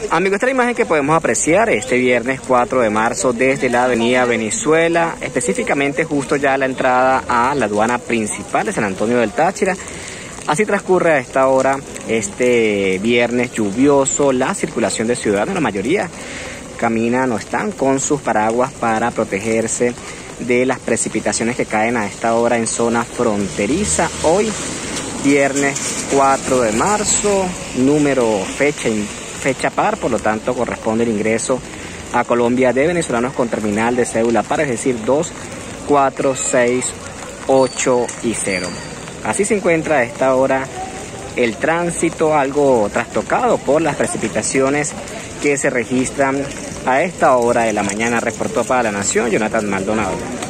Amigos, esta es la imagen que podemos apreciar este viernes 4 de marzo desde la avenida Venezuela, específicamente justo ya a la entrada a la aduana principal de San Antonio del Táchira. Así transcurre a esta hora este viernes lluvioso, la circulación de ciudadanos, la mayoría caminan o están con sus paraguas para protegerse de las precipitaciones que caen a esta hora en zona fronteriza. Hoy, viernes 4 de marzo, fecha par, por lo tanto corresponde el ingreso a Colombia de venezolanos con terminal de cédula par, es decir, 2, 4, 6, 8 y 0. Así se encuentra a esta hora el tránsito, algo trastocado por las precipitaciones que se registran a esta hora de la mañana. Reportó para La Nación Jonathan Maldonado.